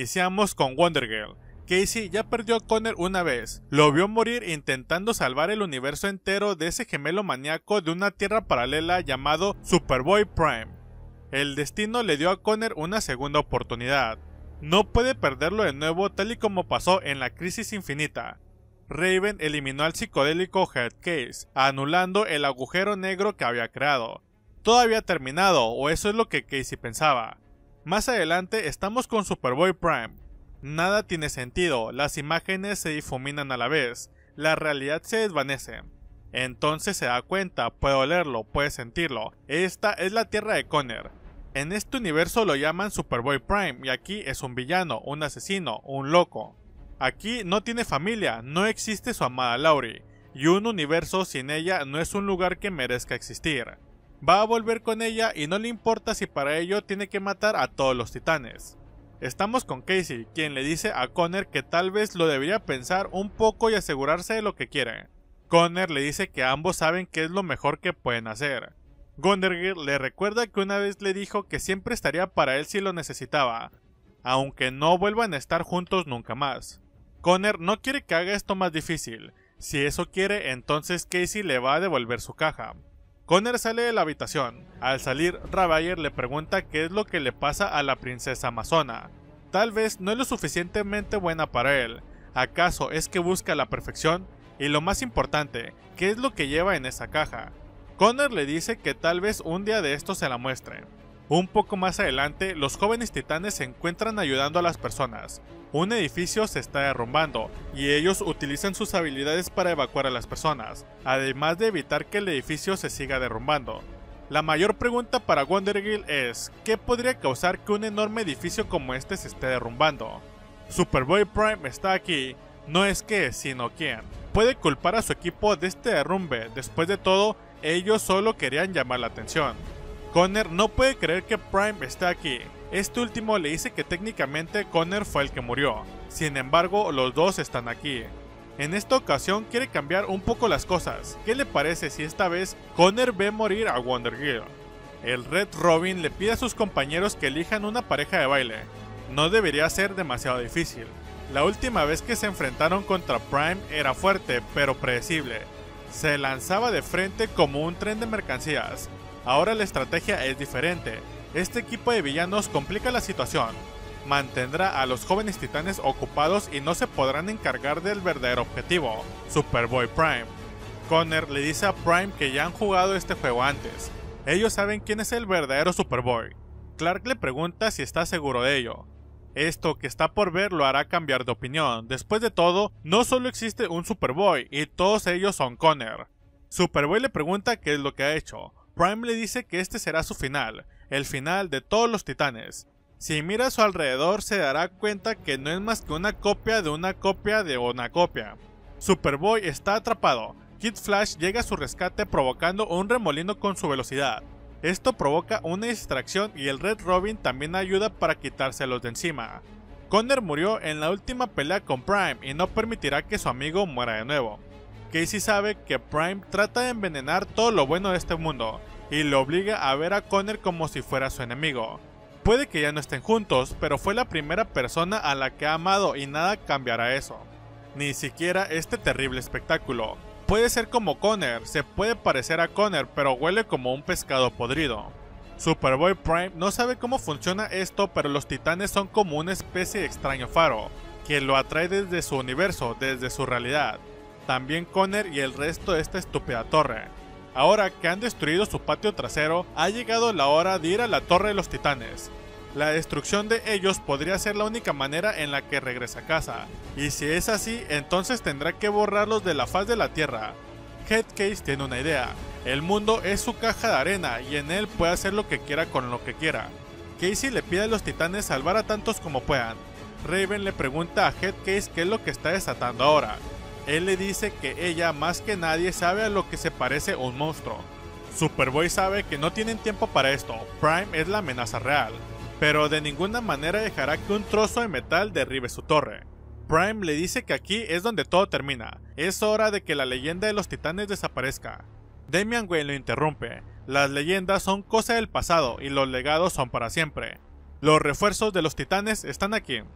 Iniciamos con Wonder Girl. Casey ya perdió a Connor una vez, lo vio morir intentando salvar el universo entero de ese gemelo maníaco de una tierra paralela llamado Superboy Prime. El destino le dio a Connor una segunda oportunidad. No puede perderlo de nuevo tal y como pasó en la Crisis Infinita. Raven eliminó al psicodélico Headcase, anulando el agujero negro que había creado. Todo había terminado, o eso es lo que Casey pensaba. Más adelante estamos con Superboy Prime. Nada tiene sentido, las imágenes se difuminan a la vez, la realidad se desvanece. Entonces se da cuenta, puede olerlo, puede sentirlo, esta es la tierra de Connor. En este universo lo llaman Superboy Prime y aquí es un villano, un asesino, un loco. Aquí no tiene familia, no existe su amada Laurie, y un universo sin ella no es un lugar que merezca existir. Va a volver con ella y no le importa si para ello tiene que matar a todos los titanes. Estamos con Casey, quien le dice a Connor que tal vez lo debería pensar un poco y asegurarse de lo que quiere. Connor le dice que ambos saben qué es lo mejor que pueden hacer. Wonder Girl le recuerda que una vez le dijo que siempre estaría para él si lo necesitaba, aunque no vuelvan a estar juntos nunca más. Connor no quiere que haga esto más difícil, si eso quiere entonces Casey le va a devolver su caja. Connor sale de la habitación. Al salir, Ravage le pregunta qué es lo que le pasa a la princesa amazona. Tal vez no es lo suficientemente buena para él. ¿Acaso es que busca la perfección? Y lo más importante, ¿qué es lo que lleva en esa caja? Connor le dice que tal vez un día de esto se la muestre. Un poco más adelante, los jóvenes titanes se encuentran ayudando a las personas. Un edificio se está derrumbando, y ellos utilizan sus habilidades para evacuar a las personas, además de evitar que el edificio se siga derrumbando. La mayor pregunta para Wonder Girl es, ¿qué podría causar que un enorme edificio como este se esté derrumbando? Superboy Prime está aquí, no es qué, sino quién. Puede culpar a su equipo de este derrumbe, después de todo, ellos solo querían llamar la atención. Connor no puede creer que Prime esté aquí. Este último le dice que técnicamente Connor fue el que murió, sin embargo los dos están aquí. En esta ocasión quiere cambiar un poco las cosas. ¿Qué le parece si esta vez Connor ve morir a Wonder Girl? El Red Robin le pide a sus compañeros que elijan una pareja de baile. No debería ser demasiado difícil. La última vez que se enfrentaron contra Prime era fuerte pero predecible. Se lanzaba de frente como un tren de mercancías. Ahora la estrategia es diferente. Este equipo de villanos complica la situación. Mantendrá a los jóvenes titanes ocupados y no se podrán encargar del verdadero objetivo, Superboy Prime. Connor le dice a Prime que ya han jugado este juego antes. Ellos saben quién es el verdadero Superboy. Clark le pregunta si está seguro de ello. Esto que está por ver lo hará cambiar de opinión. Después de todo, no solo existe un Superboy y todos ellos son Connor. Superboy le pregunta qué es lo que ha hecho. Prime le dice que este será su final, el final de todos los titanes. Si mira a su alrededor se dará cuenta que no es más que una copia de una copia de una copia. Superboy está atrapado. Kid Flash llega a su rescate provocando un remolino con su velocidad. Esto provoca una distracción y el Red Robin también ayuda para quitárselos de encima. Connor murió en la última pelea con Prime y no permitirá que su amigo muera de nuevo. Casey sabe que Prime trata de envenenar todo lo bueno de este mundo y lo obliga a ver a Connor como si fuera su enemigo. Puede que ya no estén juntos, pero fue la primera persona a la que ha amado y nada cambiará eso. Ni siquiera este terrible espectáculo. Puede ser como Connor, se puede parecer a Connor, pero huele como un pescado podrido. Superboy Prime no sabe cómo funciona esto, pero los titanes son como una especie de extraño faro, que lo atrae desde su universo, desde su realidad. También Connor y el resto de esta estúpida torre. Ahora que han destruido su patio trasero, ha llegado la hora de ir a la Torre de los Titanes. La destrucción de ellos podría ser la única manera en la que regrese a casa, y si es así, entonces tendrá que borrarlos de la faz de la Tierra. Headcase tiene una idea, el mundo es su caja de arena y en él puede hacer lo que quiera con lo que quiera. Casey le pide a los titanes salvar a tantos como puedan. Raven le pregunta a Headcase qué es lo que está desatando ahora. Él le dice que ella más que nadie sabe a lo que se parece un monstruo. Superboy sabe que no tienen tiempo para esto, Prime es la amenaza real, pero de ninguna manera dejará que un trozo de metal derribe su torre. Prime le dice que aquí es donde todo termina, es hora de que la leyenda de los titanes desaparezca. Damian Wayne lo interrumpe, las leyendas son cosa del pasado y los legados son para siempre. Los refuerzos de los titanes están aquí.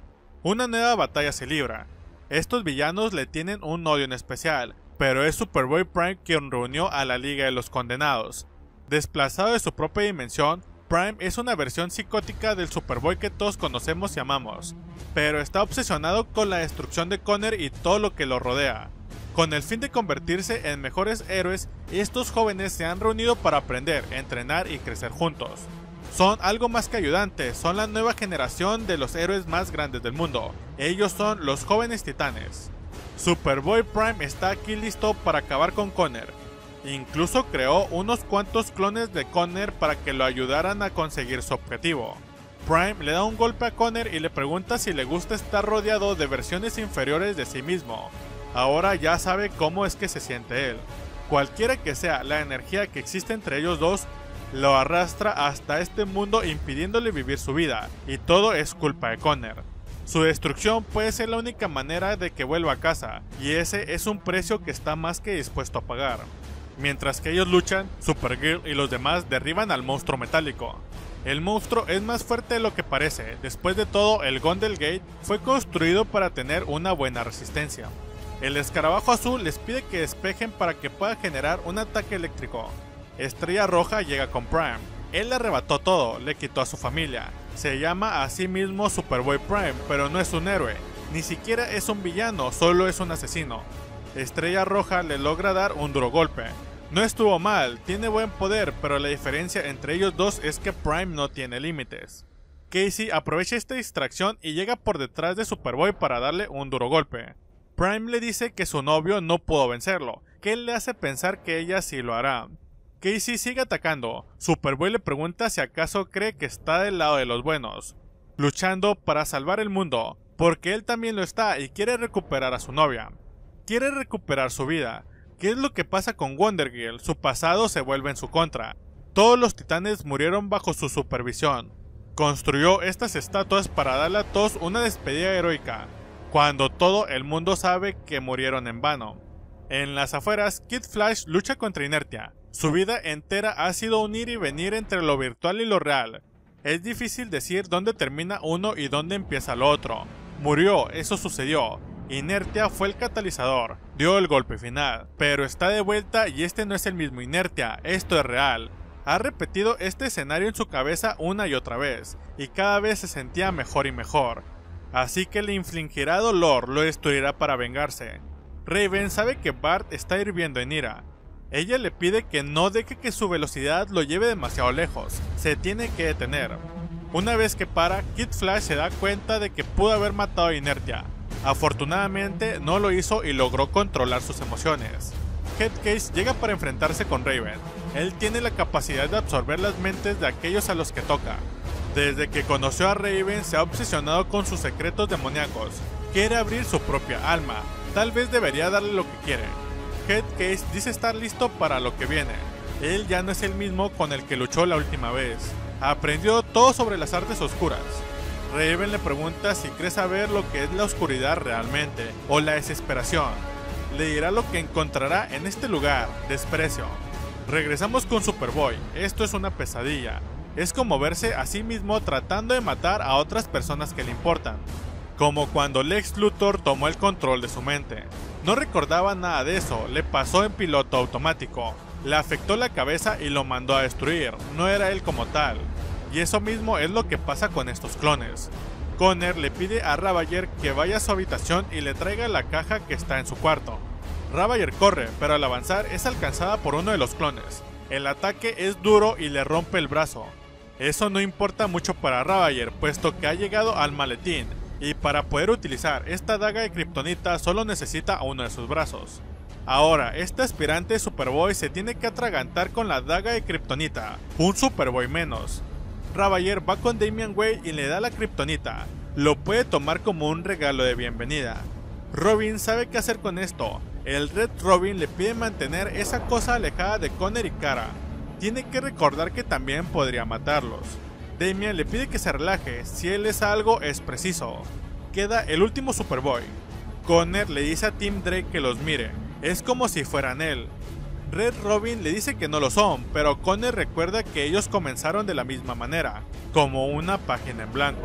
Una nueva batalla se libra. Estos villanos le tienen un odio en especial, pero es Superboy Prime quien reunió a la Liga de los Condenados. Desplazado de su propia dimensión, Prime es una versión psicótica del Superboy que todos conocemos y amamos, pero está obsesionado con la destrucción de Connor y todo lo que lo rodea. Con el fin de convertirse en mejores héroes, estos jóvenes se han reunido para aprender, entrenar y crecer juntos. Son algo más que ayudantes, son la nueva generación de los héroes más grandes del mundo. Ellos son los jóvenes titanes. Superboy Prime está aquí listo para acabar con Connor. Incluso creó unos cuantos clones de Connor para que lo ayudaran a conseguir su objetivo. Prime le da un golpe a Connor y le pregunta si le gusta estar rodeado de versiones inferiores de sí mismo. Ahora ya sabe cómo es que se siente él. Cualquiera que sea la energía que existe entre ellos dos, lo arrastra hasta este mundo impidiéndole vivir su vida, y todo es culpa de Connor. Su destrucción puede ser la única manera de que vuelva a casa, y ese es un precio que está más que dispuesto a pagar. Mientras que ellos luchan, Supergirl y los demás derriban al monstruo metálico. El monstruo es más fuerte de lo que parece. Después de todo, el Golden Gate fue construido para tener una buena resistencia. El escarabajo azul les pide que despejen para que pueda generar un ataque eléctrico. Estrella Roja llega con Prime. Él le arrebató todo, le quitó a su familia. Se llama a sí mismo Superboy Prime, pero no es un héroe. Ni siquiera es un villano, solo es un asesino. Estrella Roja le logra dar un duro golpe. No estuvo mal, tiene buen poder, pero la diferencia entre ellos dos es que Prime no tiene límites. Casey aprovecha esta distracción y llega por detrás de Superboy para darle un duro golpe. Prime le dice que su novio no pudo vencerlo, que él le hace pensar que ella sí lo hará. Casey sigue atacando. Superboy le pregunta si acaso cree que está del lado de los buenos, luchando para salvar el mundo, porque él también lo está y quiere recuperar a su novia. Quiere recuperar su vida. ¿Qué es lo que pasa con Wonder Girl? Su pasado se vuelve en su contra. Todos los titanes murieron bajo su supervisión. Construyó estas estatuas para darle a todos una despedida heroica, cuando todo el mundo sabe que murieron en vano. En las afueras, Kid Flash lucha contra Inertia. Su vida entera ha sido un ir y venir entre lo virtual y lo real. Es difícil decir dónde termina uno y dónde empieza lo otro. Murió, eso sucedió. Inertia fue el catalizador, dio el golpe final, pero está de vuelta y este no es el mismo Inertia, esto es real. Ha repetido este escenario en su cabeza una y otra vez, y cada vez se sentía mejor y mejor. Así que le infligirá dolor, lo destruirá para vengarse. Raven sabe que Bart está hirviendo en ira. Ella le pide que no deje que su velocidad lo lleve demasiado lejos, se tiene que detener. Una vez que para, Kid Flash se da cuenta de que pudo haber matado a Inertia. Afortunadamente no lo hizo y logró controlar sus emociones. Headcase llega para enfrentarse con Raven. Él tiene la capacidad de absorber las mentes de aquellos a los que toca. Desde que conoció a Raven se ha obsesionado con sus secretos demoníacos. Quiere abrir su propia alma, tal vez debería darle lo que quiere. Headcase dice estar listo para lo que viene. Él ya no es el mismo con el que luchó la última vez. Aprendió todo sobre las artes oscuras. Raven le pregunta si cree saber lo que es la oscuridad realmente, o la desesperación. Le dirá lo que encontrará en este lugar, desprecio. Regresamos con Superboy, esto es una pesadilla. Es como verse a sí mismo tratando de matar a otras personas que le importan. Como cuando Lex Luthor tomó el control de su mente. No recordaba nada de eso, le pasó en piloto automático. Le afectó la cabeza y lo mandó a destruir, no era él como tal. Y eso mismo es lo que pasa con estos clones. Connor le pide a Ravager que vaya a su habitación y le traiga la caja que está en su cuarto. Ravager corre, pero al avanzar es alcanzada por uno de los clones. El ataque es duro y le rompe el brazo. Eso no importa mucho para Ravager, puesto que ha llegado al maletín, y para poder utilizar esta daga de kriptonita solo necesita uno de sus brazos. Ahora, este aspirante Superboy se tiene que atragantar con la daga de kriptonita, un Superboy menos. Ravager va con Damian Wayne y le da la kriptonita, lo puede tomar como un regalo de bienvenida. Robin sabe qué hacer con esto, el Red Robin le pide mantener esa cosa alejada de Connor y Kara. Tiene que recordar que también podría matarlos. Damian le pide que se relaje, si él es algo es preciso. Queda el último Superboy. Connor le dice a Tim Drake que los mire, es como si fueran él. Red Robin le dice que no lo son, pero Connor recuerda que ellos comenzaron de la misma manera, como una página en blanco.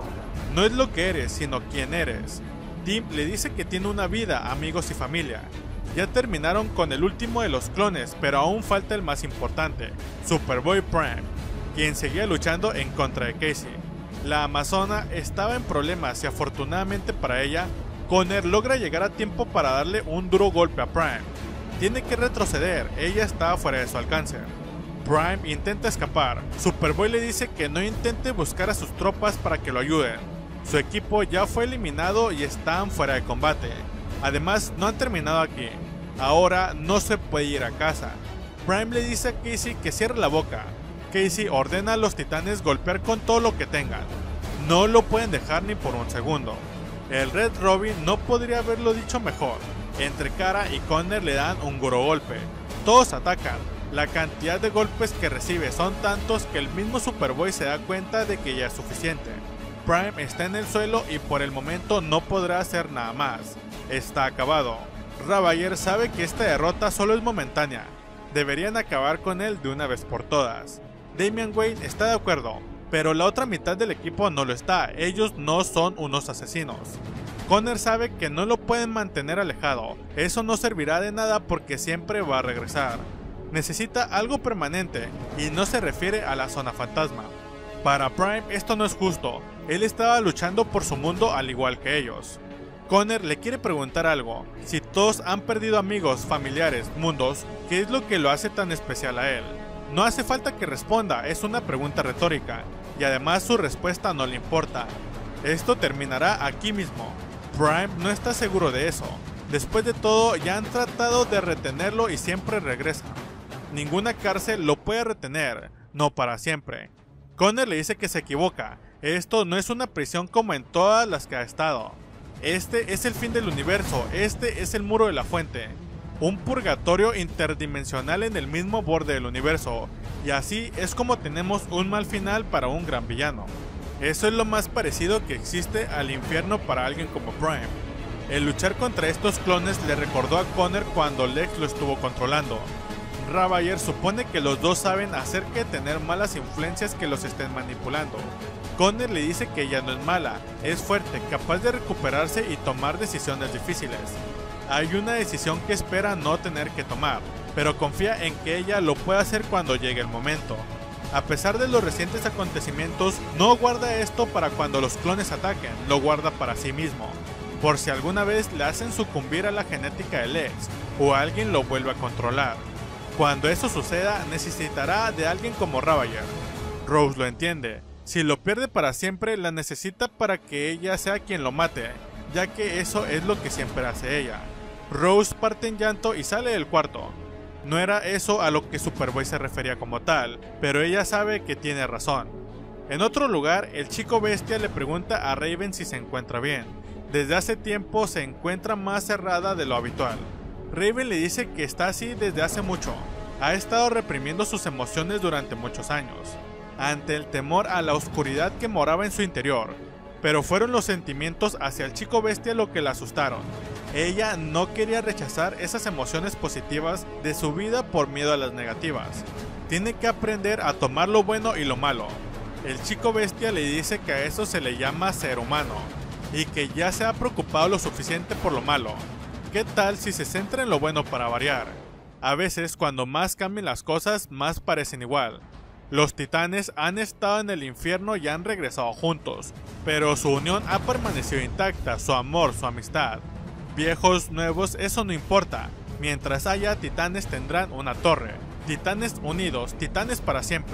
No es lo que eres, sino quién eres. Tim le dice que tiene una vida, amigos y familia. Ya terminaron con el último de los clones, pero aún falta el más importante, Superboy Prime, quien seguía luchando en contra de Casey. La amazona estaba en problemas y afortunadamente para ella, Connor logra llegar a tiempo para darle un duro golpe a Prime. Tiene que retroceder, ella está fuera de su alcance. Prime intenta escapar, Superboy le dice que no intente buscar a sus tropas para que lo ayuden. Su equipo ya fue eliminado y están fuera de combate. Además, no han terminado aquí. Ahora no se puede ir a casa. Prime le dice a Casey que cierre la boca. Casey ordena a los titanes golpear con todo lo que tengan. No lo pueden dejar ni por un segundo. El Red Robin no podría haberlo dicho mejor. Entre Kara y Connor le dan un duro golpe. Todos atacan. La cantidad de golpes que recibe son tantos que el mismo Superboy se da cuenta de que ya es suficiente. Prime está en el suelo y por el momento no podrá hacer nada más. Está acabado. Ravager sabe que esta derrota solo es momentánea. Deberían acabar con él de una vez por todas. Damian Wayne está de acuerdo, pero la otra mitad del equipo no lo está. Ellos no son unos asesinos. Connor sabe que no lo pueden mantener alejado. Eso no servirá de nada porque siempre va a regresar. Necesita algo permanente y no se refiere a la zona fantasma. Para Prime esto no es justo. Él estaba luchando por su mundo al igual que ellos. Connor le quiere preguntar algo. Si todos han perdido amigos, familiares, mundos, ¿qué es lo que lo hace tan especial a él? No hace falta que responda, es una pregunta retórica, y además su respuesta no le importa. Esto terminará aquí mismo. Prime no está seguro de eso. Después de todo, ya han tratado de retenerlo y siempre regresa. Ninguna cárcel lo puede retener, no para siempre. Connor le dice que se equivoca. Esto no es una prisión como en todas las que ha estado. Este es el fin del universo, este es el muro de la fuente. Un purgatorio interdimensional en el mismo borde del universo, y así es como tenemos un mal final para un gran villano. Eso es lo más parecido que existe al infierno para alguien como Prime. El luchar contra estos clones le recordó a Connor cuando Lex lo estuvo controlando. Ravager supone que los dos saben acerca de tener malas influencias que los estén manipulando. Connor le dice que ella no es mala, es fuerte, capaz de recuperarse y tomar decisiones difíciles. Hay una decisión que espera no tener que tomar, pero confía en que ella lo pueda hacer cuando llegue el momento. A pesar de los recientes acontecimientos, no guarda esto para cuando los clones ataquen, lo guarda para sí mismo, por si alguna vez le hacen sucumbir a la genética de Lex, o alguien lo vuelve a controlar. Cuando eso suceda, necesitará de alguien como Ravager. Rose lo entiende. Si lo pierde para siempre, la necesita para que ella sea quien lo mate, ya que eso es lo que siempre hace ella. Rose parte en llanto y sale del cuarto. No era eso a lo que Superboy se refería como tal, pero ella sabe que tiene razón. En otro lugar, el Chico Bestia le pregunta a Raven si se encuentra bien. Desde hace tiempo se encuentra más cerrada de lo habitual. Raven le dice que está así desde hace mucho. Ha estado reprimiendo sus emociones durante muchos años, ante el temor a la oscuridad que moraba en su interior. Pero fueron los sentimientos hacia el Chico Bestia lo que la asustaron. Ella no quería rechazar esas emociones positivas de su vida por miedo a las negativas. Tiene que aprender a tomar lo bueno y lo malo. El Chico Bestia le dice que a eso se le llama ser humano, y que ya se ha preocupado lo suficiente por lo malo. ¿Qué tal si se centra en lo bueno para variar? A veces, cuando más cambian las cosas, más parecen igual. Los titanes han estado en el infierno y han regresado juntos, pero su unión ha permanecido intacta, su amor, su amistad. Viejos, nuevos, eso no importa. Mientras haya titanes tendrán una torre. Titanes unidos, titanes para siempre.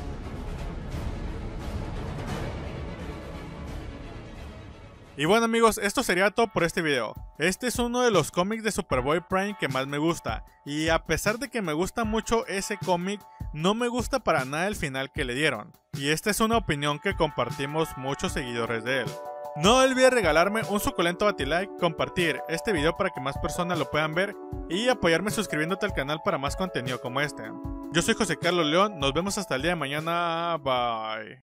Y bueno amigos, esto sería todo por este video. Este es uno de los cómics de Superboy Prime que más me gusta, y a pesar de que me gusta mucho ese cómic, no me gusta para nada el final que le dieron. Y esta es una opinión que compartimos muchos seguidores de él. No olvides regalarme un suculento batilike, compartir este video para que más personas lo puedan ver, y apoyarme suscribiéndote al canal para más contenido como este. Yo soy José Carlos León, nos vemos hasta el día de mañana, bye.